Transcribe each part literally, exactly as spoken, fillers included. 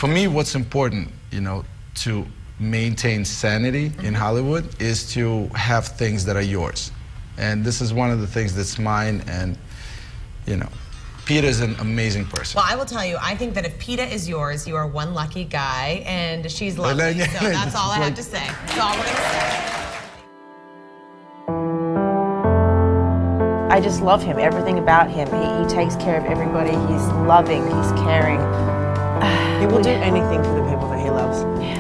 for me, what's important, you know, to maintain sanity mm-hmm. in Hollywood is to have things that are yours. And this is one of the things that's mine, and, you know, Peeta's an amazing person. Well, I will tell you, I think that if Peeta is yours, you are one lucky guy, and she's lovely. So that's all I have to say. That's all we're going to say. I just love him, everything about him. He, he takes care of everybody. He's loving, he's caring. He will do anything for the people that he loves. Yeah.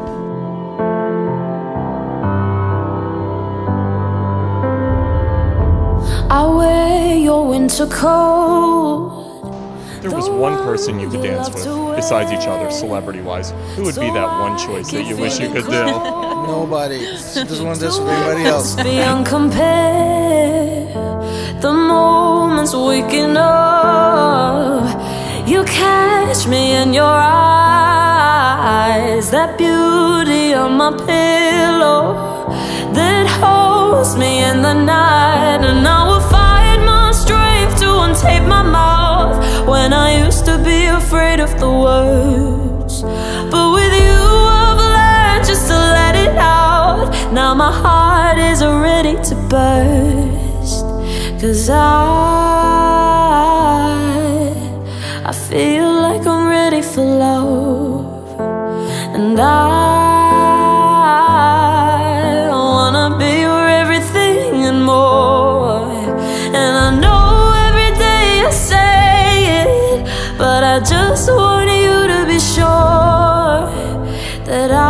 I wear your winter coat. There was one person you could dance with, besides each other, celebrity-wise. Who would be that one choice that you wish you could do? Nobody. She doesn't want to dance with anybody else. Beyond compare, the moments waking up, you catch me in your eyes. That beauty on my pillow that holds me in the night, and I will find my strength to untape my mouth when I used to be afraid of the words. But with you I've learned just to let it out. Now my heart is ready to burst, 'cause I I feel like I'm ready for love, and I wanna be your everything and more. And I know every day I say it, but I just want you to be sure that I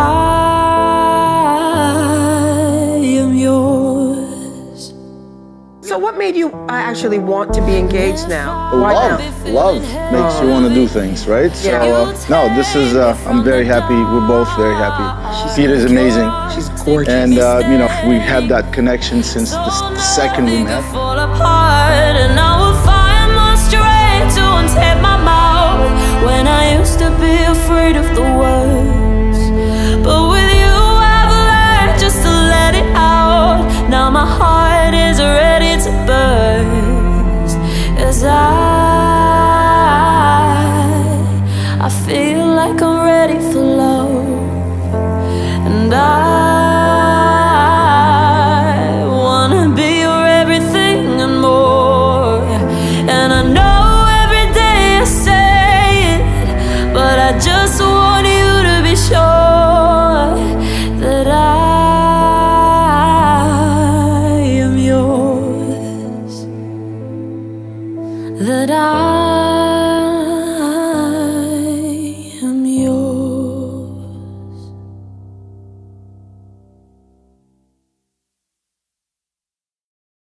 am yours. So what made you uh, actually want to be engaged now? Why Love, now? love makes you want to do things, right? So, Yeah. uh, no, this is, uh, I'm very happy. We're both very happy. Peeta's amazing. She's gorgeous. And, uh, you know, we had that connection since the, the second we met. Fall apart, and I will find my strength to untape my mouth when I used to be afraid of the words. But with you I've learned just to let it out. Now my heart is ready to burst, 'cause I I feel like I'm ready for love, and I wanna be your everything and more. And I know every day I say it, but I just want you to be sure